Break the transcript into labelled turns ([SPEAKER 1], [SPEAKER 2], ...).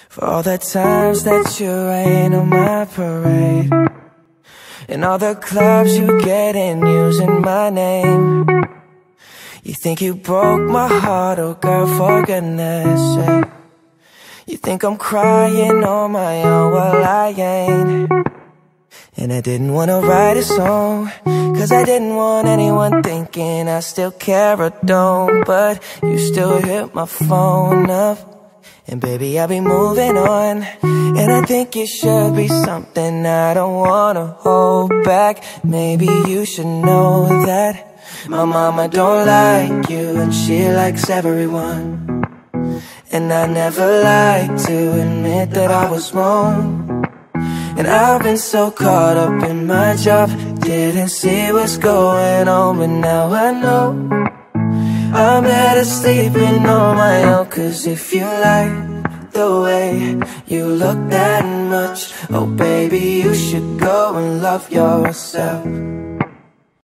[SPEAKER 1] For all the times that you rain on my parade, and all the clubs you get in using my name. You think you broke my heart, oh girl, for goodness sake. You think I'm crying on my own, well I ain't. And I didn't wanna write a song, cause I didn't want anyone thinking I still care or don't. But you still hit my phone up, and baby I'll be moving on. And I think it should be something I don't wanna hold back. Maybe you should know that my mama don't like you, and she likes everyone. And I never like to admit that I was wrong. And I've been so caught up in my job, didn't see what's going on. But now I know I'm better sleeping on my own. Cause if you like the way you look that much, oh baby, you should go and love yourself.